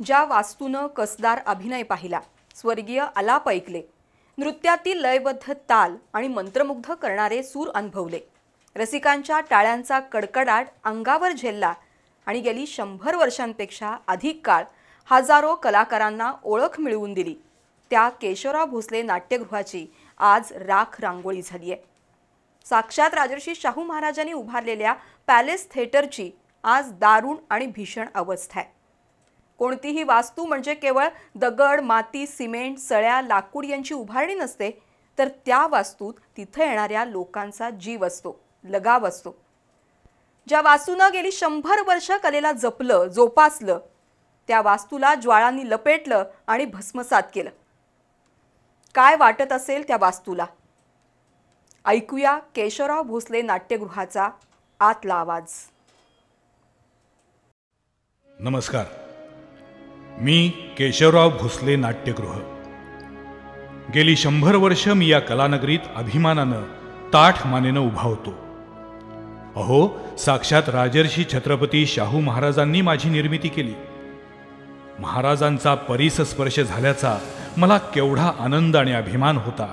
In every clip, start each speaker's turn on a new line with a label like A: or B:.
A: ज्या वास्तूनं कसदार अभिनय पाहिला, स्वर्गीय आलाप ऐकले, नृत्यातील लयबद्ध ताल आणि मंत्रमुग्ध करणारे सूर अनुभवले, रसिकांच्या टाळ्यांचा कडकडाट अंगावर झेलला आणि गेली 100 वर्षांपेक्षा अधिक काळ हजारो कलाकारांना ओळख मिळवून दिली, त्या केशवराव भोसले नाट्यगृहाची आज राख रांगोळी झाली आहे। साक्षात राजर्षी शाहू महाराजांनी उभारलेल्या पॅलेस थिएटरची आज दारुण आणि भीषण अवस्था आहे। कोणतीही वास्तू म्हणजे केवळ दगड, माती, सिमेंट, सळ्या, लाकूड यांची उभारणी नसते, तर त्या वास्तूत तिथे येणाऱ्या लोकांचा जीव असतो, लगाव असतो। ज्या वास्तूनं गेली 100 वर्ष कलेला जपलं, जोपासलं, त्या वास्तूला ज्वाळांनी लपेटलं आणि भस्मसात केलं। काय वाटत असेल त्या वास्तूला? ऐकूया केशवराव भोसले नाट्यगृहाचा आतला आवाज।
B: नमस्कार, मी केशवराव भोसले नाट्यगृह। गेली 100 वर्ष मी या कलानगरीत अभिमानानं ताठ मानेनं उभा होतो। अहो, साक्षात राजर्षी छत्रपती शाहू महाराजांनी माझी निर्मिती केली। महाराजांचा परिसस्पर्श झाल्याचा मला केवढा आनंद आणि अभिमान होता।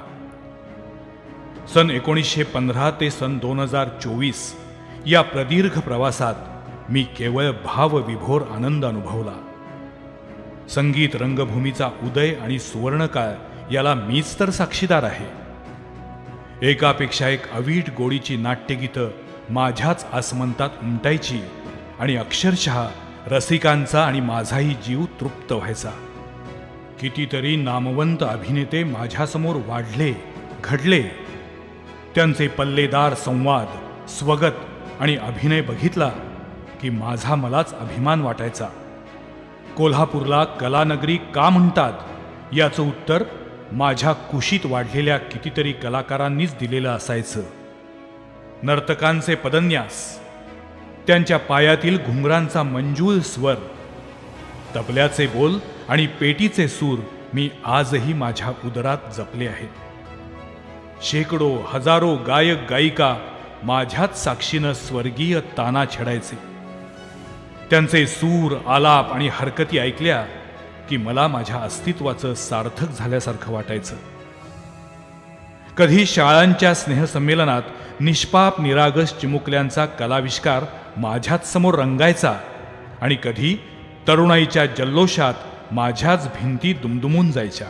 B: सन 1915 ते सन 2024 या प्रदीर्घ प्रवासात मी केवळ भावविभोर आनंद अनुभवला। संगीत रंगभूमीचा उदय आणि सुवर्णकाळ याला मीच तर साक्षीदार आहे। एकापेक्षा एक अवीट गोडीची नाट्यगीतं माझ्याच आसमंतात उमटायची आणि अक्षरशः रसिकांचा आणि माझाही जीव तृप्त व्हायचा। कितीतरी नामवंत अभिनेते माझ्यासमोर वाढले, घडले। त्यांचे पल्लेदार संवाद, स्वगत आणि अभिनय बघितला की माझा मलाच अभिमान वाटायचा। कोल्हापूरला कलानगरी का म्हणतात याचं उत्तर माझ्या कुशीत वाढलेल्या कितीतरी कलाकारांनीच दिलेलं असायचं। नर्तकांचे पदन्यास, त्यांच्या पायातील घुंगरांचा मंजूळ स्वर, तबल्याचे बोल आणि पेटीचे सूर मी आजही माझ्या उदरात जपले आहेत। शेकडो हजारो गायक गायिका माझ्याच साक्षीनं स्वर्गीय ताना छेडायचे। त्यांचे सूर, आलाप आणि हरकती ऐकल्या की मला माझ्या अस्तित्वाचं सार्थक झाल्यासारखं वाटायचं। कधी शाळांच्या स्नेहसंमेलनात निष्पाप निरागस चिमुकल्यांचा कलाविष्कार माझ्याच समोर रंगायचा आणि कधी तरुणाईच्या जल्लोषात माझ्याच भिंती दुमदुमून जायच्या।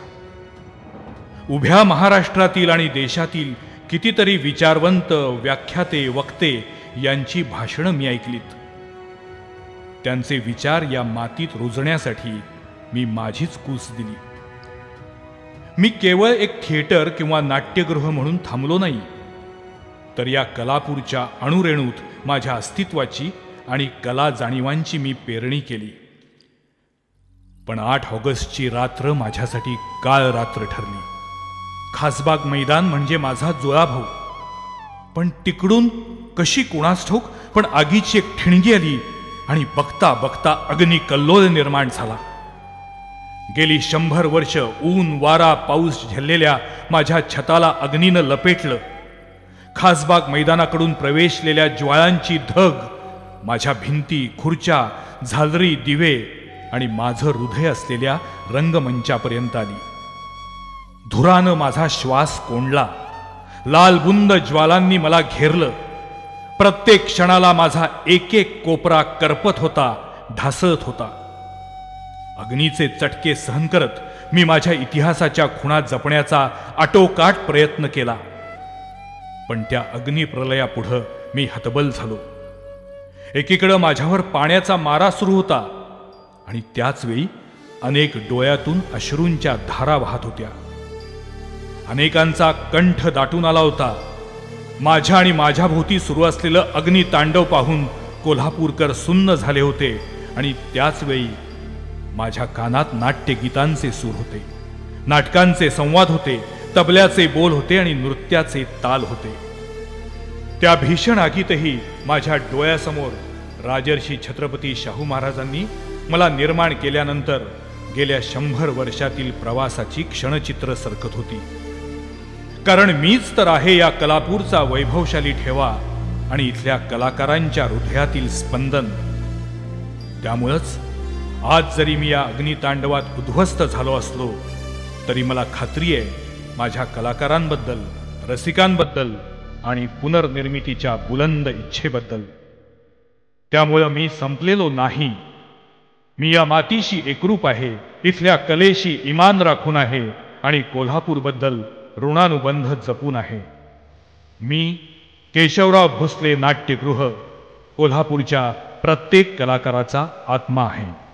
B: उभ्या महाराष्ट्रातील आणि देशातील कितीतरी विचारवंत, व्याख्याते, वक्ते यांची भाषणं मी ऐकलीत। त्यांचे विचार या मातीत रुजण्यासाठी मी माझीच कूस दिली। मी केवळ एक थिएटर किंवा नाट्यगृह म्हणून थांबलो नाही, तर या कलापूरच्या अणुरेणूत माझ्या अस्तित्वाची आणि कला जाणीवांची मी पेरणी केली। पण 8 ऑगस्टची रात्र माझ्यासाठी काळ रात्र ठरली। खासबाग मैदान म्हणजे माझा जुळा भाऊ, पण तिकडून कशी कुणास ठाऊक पण आगीची एक ठिणगी आली आणि बघता बघता अग्निकल्लोळ निर्माण झाला। गेली 100 वर्ष ऊन, वारा, पाऊस झेललेल्या माझ्या छताला अग्नीनं लपेटलं। खासबाग मैदानाकडून प्रवेशलेल्या ज्वाळांची धग माझ्या भिंती, खुर्च्या, झालरी, दिवे आणि माझं हृदय असलेल्या रंगमंचापर्यंत आली। धुरानं माझा श्वास कोंडला। लालबुंद ज्वालांनी मला घेरलं। प्रत्येक क्षणाला माझा एक एक कोपरा करपत होता, ढासळत होता। अग्नीचे चटके सहन करत मी माझ्या इतिहासाच्या खुणा जपण्याचा आटोकाट प्रयत्न केला, पण त्या अग्निप्रलयापुढं मी हतबल झालो। एकीकडं माझ्यावर पाण्याचा मारा सुरू होता आणि त्याच वेळी अनेक डोळ्यातून अश्रूंच्या धारा वाहत होत्या। अनेकांचा कंठ दाटून आला होता। माझ्या आणि माझ्या भोवती सुरू असलेलं अग्नितांडव पाहून कोल्हापूरकर सुन्न झाले होते आणि त्याच वेळी माझ्या कानात नाट्यगीतांचे सूर होते, नाटकांचे संवाद होते, तबल्याचे बोल होते आणि नृत्याचे ताल होते। त्या भीषण आगीतही माझ्या डोळ्यासमोर राजर्षी छत्रपती शाहू महाराजांनी मला निर्माण केल्यानंतर गेल्या 100 वर्षातील प्रवासाची क्षणचित्र सरकत होती। कारण मीच तर आहे या कलापूरचा वैभवशाली ठेवा आणि इथल्या कलाकारांच्या हृदयातील स्पंदन। त्यामुळेच आज जरी मी या अग्नितांडवात उद्ध्वस्त झालो असलो तरी मला खात्री आहे माझ्या कलाकारांबद्दल, रसिकांबद्दल आणि पुनर्निर्मितीच्या बुलंद इच्छेबद्दल. त्यामुळं मी संपलेलो नाही. मी या मातीशी एकरूप आहे, इथल्या कलेशी इमान राखून आहे आणि कोल्हापूरबद्दल ऋणानुबंध जपून आहे. मी केशवराव भोसले नाट्यगृह कोल्हापूरच्या प्रत्येक कलाकाराचा आत्मा आहे.